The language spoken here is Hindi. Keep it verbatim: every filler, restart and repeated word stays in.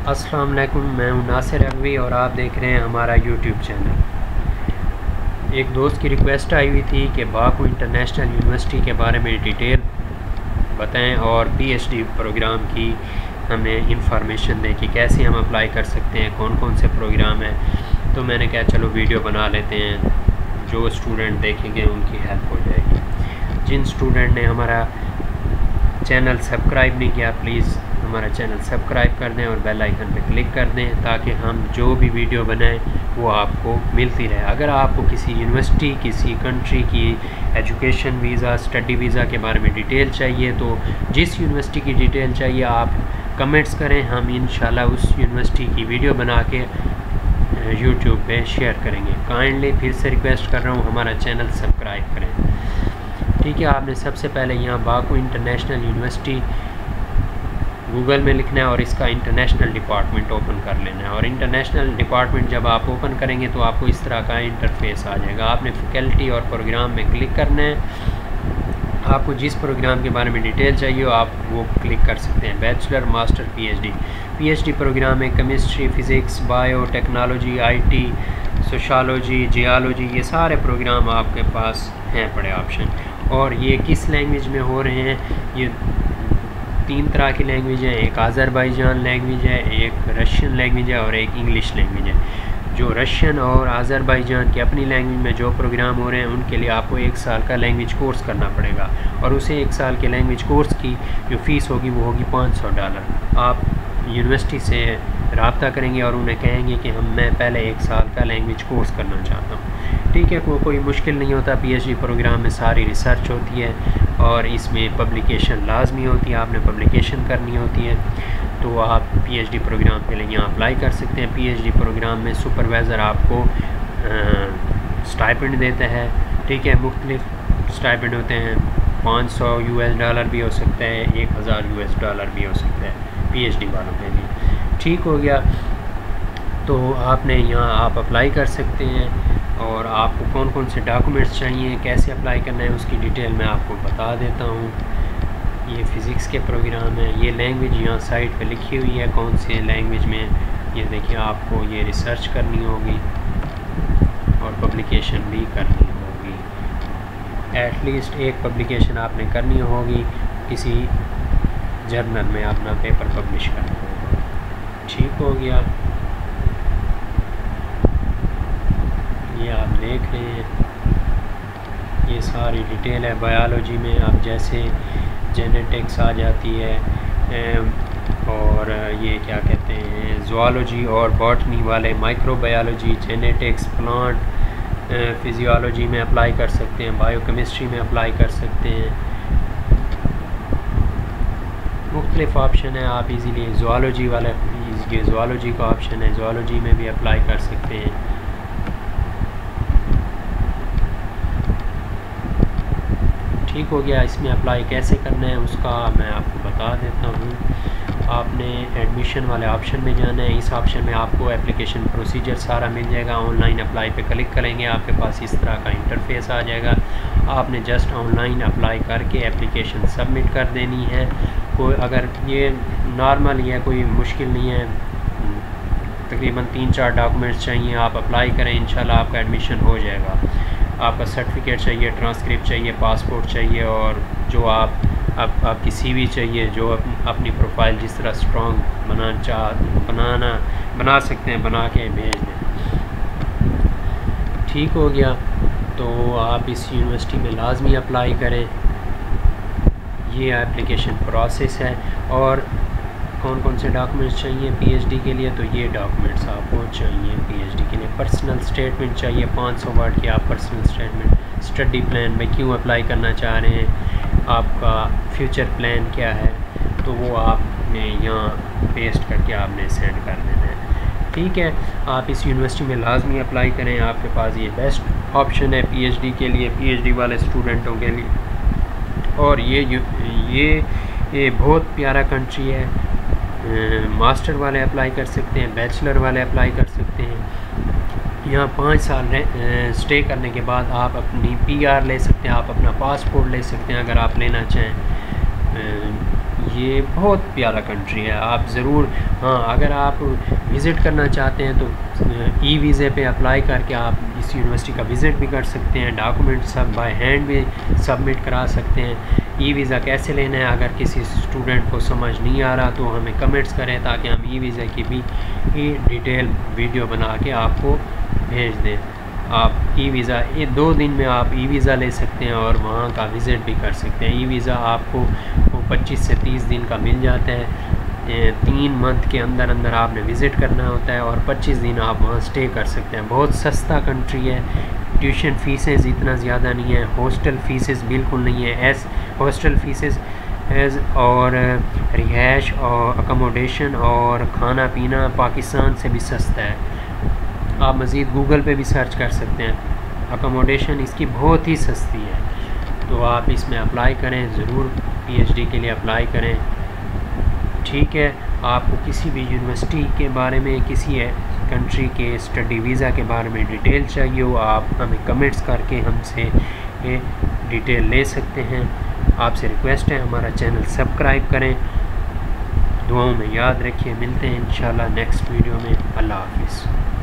अस्सलाम वालेकुम, मैं हूं नासिर अगवी और आप देख रहे हैं हमारा यूट्यूब चैनल। एक दोस्त की रिक्वेस्ट आई हुई थी कि बाकू इंटरनेशनल यूनिवर्सिटी के बारे में डिटेल बताएं और पीएचडी प्रोग्राम की हमें इंफॉर्मेशन दें कि कैसे हम अप्लाई कर सकते हैं, कौन कौन से प्रोग्राम हैं। तो मैंने कहा चलो वीडियो बना लेते हैं, जो स्टूडेंट देखेंगे उनकी हेल्प हो जाएगी। जिन स्टूडेंट ने हमारा चैनल सब्सक्राइब नहीं किया, प्लीज़ हमारा चैनल सब्सक्राइब कर दें और बेल आइकन पर क्लिक कर दें ताकि हम जो भी वीडियो बनाएं वो आपको मिलती रहे। अगर आपको किसी यूनिवर्सिटी, किसी कंट्री की एजुकेशन वीज़ा, स्टडी वीज़ा के बारे में डिटेल चाहिए तो जिस यूनिवर्सिटी की डिटेल चाहिए आप कमेंट्स करें, हम इंशाल्लाह उस यूनिवर्सिटी की वीडियो बना के यूट्यूब पे शेयर करेंगे। काइंडली फिर से रिक्वेस्ट कर रहा हूँ, हमारा चैनल सब्सक्राइब करें। ठीक है, आपने सबसे पहले यहाँ बाकू इंटरनेशनल यूनिवर्सिटी गूगल में लिखना है और इसका इंटरनेशनल डिपार्टमेंट ओपन कर लेना है। और इंटरनेशनल डिपार्टमेंट जब आप ओपन करेंगे तो आपको इस तरह का इंटरफेस आ जाएगा। आपने फैकल्टी और प्रोग्राम में क्लिक करना है। आपको जिस प्रोग्राम के बारे में डिटेल चाहिए आप वो क्लिक कर सकते हैं। Bachelor, master, PhD. PhD program में chemistry, physics, biotechnology, IT, sociology, geology, ये सारे प्रोग्राम आपके पास हैं बड़े ऑप्शन। और ये किस लैंग्वेज में हो रहे हैं, ये तीन तरह की लैंग्वेज है। एक आज़रबाईजान लैंग्वेज है, एक रशियन लैंग्वेज है और एक इंग्लिश लैंग्वेज है। जो रशियन और आज़रबाईजान की अपनी लैंग्वेज में जो प्रोग्राम हो रहे हैं उनके लिए आपको एक साल का लैंग्वेज कोर्स करना पड़ेगा और उसे एक साल के लैंग्वेज कोर्स की जो फ़ीस होगी वो होगी पाँच सौ डॉलर। आप यूनिवर्सिटी से रब्ता करेंगे और उन्हें कहेंगे कि हम मैं पहले एक साल का लैंग्वेज कोर्स करना चाहता हूँ। ठीक है, को, कोई मुश्किल नहीं होता। पीएचडी प्रोग्राम में सारी रिसर्च होती है और इसमें पब्लिकेशन लाजमी होती है, आपने पब्लिकेशन करनी होती है। तो आप पीएचडी प्रोग्राम के लिए यहाँ अप्लाई कर सकते हैं। पीएचडी प्रोग्राम में सुपरवाइज़र आपको स्टाइपेंड देता है। ठीक है, मुख्तलिफ स्टाइपेंड होते हैं, पाँच सौ यूएस डॉलर भी हो सकता है, एक हज़ार यूएस डॉलर भी हो सकता है पीएचडी वालों के लिए। ठीक हो गया, तो आपने यहाँ आप अप्लाई कर सकते हैं और आपको कौन कौन से डॉक्यूमेंट्स चाहिए, कैसे अप्लाई करना है उसकी डिटेल मैं आपको बता देता हूँ। ये फ़िज़िक्स के प्रोग्राम है। ये लैंग्वेज यहाँ साइट पे लिखी हुई है कौन से लैंग्वेज में। ये देखिए, आपको ये रिसर्च करनी होगी और पब्लिकेशन भी करनी होगी। एटलीस्ट एक पब्लिकेशन आपने करनी होगी, किसी जर्नल में अपना पेपर पब्लिश करना होगा। ठीक हो गया, ये आप देख रहे हैं, ये सारी डिटेल है। बायोलॉजी में आप जैसे जेनेटिक्स आ जाती है और ये क्या कहते हैं ज़ूलॉजी और बॉटनी वाले माइक्रोबायोलॉजी, जेनेटिक्स, प्लांट फिजियोलॉजी में अप्लाई कर सकते हैं, बायोकेमिस्ट्री में अप्लाई कर सकते हैं। मुख्तलिफ ऑप्शन है, आप इजीली ज़ूलॉजी वाला ये ज़ूलॉजी का ऑप्शन है, ज़ूलॉजी में भी अप्लाई कर सकते हैं। ठीक हो गया, इसमें अप्लाई कैसे करना है उसका मैं आपको बता देता हूँ। आपने एडमिशन वाले ऑप्शन में जाना है। इस ऑप्शन में आपको एप्लीकेशन प्रोसीजर सारा मिल जाएगा। ऑनलाइन अप्लाई पे क्लिक करेंगे, आपके पास इस तरह का इंटरफेस आ जाएगा। आपने जस्ट ऑनलाइन अप्लाई करके एप्लीकेशन सबमिट कर देनी है। कोई अगर ये नॉर्मल ही है, कोई मुश्किल नहीं है, तकरीबन तीन चार डॉक्यूमेंट्स चाहिए, आप अप्लाई करें, इंशाल्लाह आपका एडमिशन हो जाएगा। आपका सर्टिफिकेट चाहिए, ट्रांसक्रिप्ट चाहिए, पासपोर्ट चाहिए और जो आप आप आपकी सीवी चाहिए, जो अप, अपनी प्रोफाइल जिस तरह स्ट्रॉन्ग बनाना चाह बनाना बना सकते हैं बना के भेज दें। ठीक हो गया, तो आप इस यूनिवर्सिटी में लाजमी अप्लाई करें। ये एप्लीकेशन प्रोसेस है। और कौन कौन से डॉक्यूमेंट्स चाहिए पीएचडी के लिए, तो ये डॉक्यूमेंट्स आपको चाहिए पीएचडी के लिए। पर्सनल स्टेटमेंट चाहिए, पाँच सौ वर्ड की आप पर्सनल स्टेटमेंट, स्टडी प्लान में क्यों अप्लाई करना चाह रहे हैं, आपका फ्यूचर प्लान क्या है, तो वो आपने यहाँ पेस्ट करके आपने सेंड कर देना है। ठीक है, आप इस यूनिवर्सिटी में लाजमी अप्लाई करें, आपके पास ये बेस्ट ऑप्शन है पीएचडी के लिए, पीएचडी वाले स्टूडेंटों के लिए। और ये ये ये बहुत प्यारा कंट्री है। मास्टर वाले अप्लाई कर सकते हैं, बैचलर वाले अप्लाई कर सकते हैं। यहाँ पाँच साल स्टे करने के बाद आप अपनी पीआर ले सकते हैं, आप अपना पासपोर्ट ले सकते हैं अगर आप लेना चाहें। ये बहुत प्यारा कंट्री है, आप ज़रूर, हाँ अगर आप विज़िट करना चाहते हैं तो ई वीज़े पे अप्लाई करके आप इस यूनिवर्सिटी का विज़िट भी कर सकते हैं, डॉक्यूमेंट सब बाय हैंड भी सबमिट करा सकते हैं। ई वीज़ा कैसे लेना है अगर किसी स्टूडेंट को समझ नहीं आ रहा तो हमें कमेंट्स करें ताकि हम ई वीज़ा की भी डिटेल वीडियो बना के आपको भेज दें। आप ई वीज़ा ये दो दिन में आप ई वीज़ा ले सकते हैं और वहाँ का विज़िट भी कर सकते हैं। ई वीज़ा आपको पच्चीस से तीस दिन का मिल जाता है, तीन मंथ के अंदर अंदर आपने विज़िट करना होता है और पच्चीस दिन आप वहाँ स्टे कर सकते हैं। बहुत सस्ता कंट्री है, ट्यूशन फ़ीसेस इतना ज़्यादा नहीं है, हॉस्टल फ़ीसेस बिल्कुल नहीं है, एस हॉस्टल फ़ीसेस एज और रिहाइश और अकोमोडेशन और खाना पीना पाकिस्तान से भी सस्ता है। आप मज़ीद गूगल पे भी सर्च कर सकते हैं, अकोमोडेशन इसकी बहुत ही सस्ती है। तो आप इसमें अप्लाई करें, ज़रूर पीएचडी के लिए अप्लाई करें। ठीक है, आपको किसी भी यूनिवर्सिटी के बारे में, किसी कंट्री के स्टडी वीज़ा के बारे में डिटेल चाहिए हो, आप हमें कमेंट्स करके हमसे डिटेल ले सकते हैं। आपसे रिक्वेस्ट है हमारा चैनल सब्सक्राइब करें, दुआओं में याद रखिए। मिलते हैं इंशाल्लाह नेक्स्ट वीडियो में। अल्लाह हाफिज़।